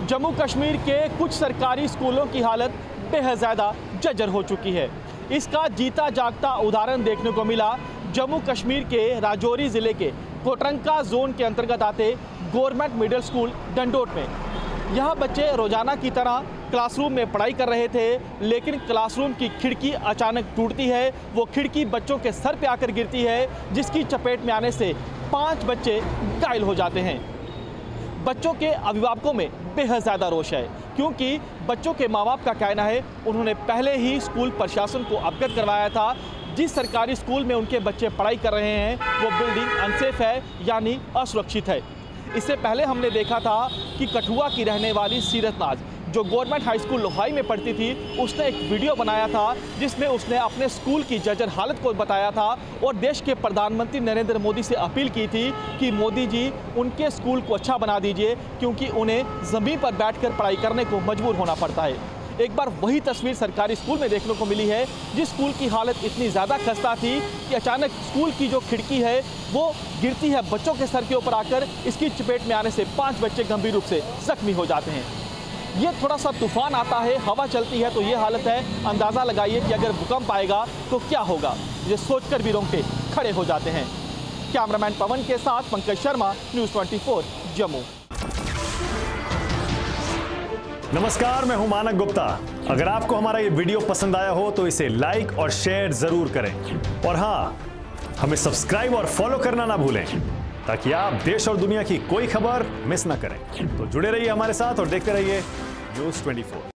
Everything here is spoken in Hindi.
जम्मू कश्मीर के कुछ सरकारी स्कूलों की हालत बेहद ज़्यादा जर्जर हो चुकी है। इसका जीता जागता उदाहरण देखने को मिला जम्मू कश्मीर के राजौरी ज़िले के कोटरंका जोन के अंतर्गत आते गवर्नमेंट मिडिल स्कूल डंडोट में। यह बच्चे रोज़ाना की तरह क्लासरूम में पढ़ाई कर रहे थे, लेकिन क्लासरूम की खिड़की अचानक टूटती है। वो खिड़की बच्चों के सर पे आकर गिरती है, जिसकी चपेट में आने से 5 बच्चे घायल हो जाते हैं। बच्चों के अभिभावकों में बेहद ज़्यादा रोष है, क्योंकि बच्चों के माँ बाप का कहना है उन्होंने पहले ही स्कूल प्रशासन को अवगत करवाया था। जिस सरकारी स्कूल में उनके बच्चे पढ़ाई कर रहे हैं वो बिल्डिंग अनसेफ है, यानी असुरक्षित है। इससे पहले हमने देखा था कि कठुआ की रहने वाली सीरत नाज, जो गवर्नमेंट हाई स्कूल लोहाई में पढ़ती थी, उसने एक वीडियो बनाया था जिसमें उसने अपने स्कूल की जर्जर हालत को बताया था और देश के प्रधानमंत्री नरेंद्र मोदी से अपील की थी कि मोदी जी उनके स्कूल को अच्छा बना दीजिए, क्योंकि उन्हें ज़मीन पर बैठकर पढ़ाई करने को मजबूर होना पड़ता है। एक बार वही तस्वीर सरकारी स्कूल में देखने को मिली है, जिस स्कूल की हालत इतनी ज़्यादा खस्ता थी कि अचानक स्कूल की जो खिड़की है वो गिरती है बच्चों के सर के ऊपर आकर। इसकी चपेट में आने से 5 बच्चे गंभीर रूप से जख्मी हो जाते हैं। ये थोड़ा सा तूफान आता है, हवा चलती है तो ये हालत है। अंदाज़ा लगाइए कि अगर भूकंप आएगा तो क्या होगा, ये सोचकर भी रोंगटे खड़े हो जाते हैं। कैमरामैन पवन के साथ पंकज शर्मा, न्यूज़ 24 जम्मू। नमस्कार, मैं हूं मानक गुप्ता। अगर आपको हमारा ये वीडियो पसंद आया हो तो इसे लाइक और शेयर जरूर करें, और हाँ, हमें सब्सक्राइब और फॉलो करना ना भूलें, ताकि आप देश और दुनिया की कोई खबर मिस ना करें। तो जुड़े रहिए हमारे साथ और देखते रहिए न्यूज़ 24।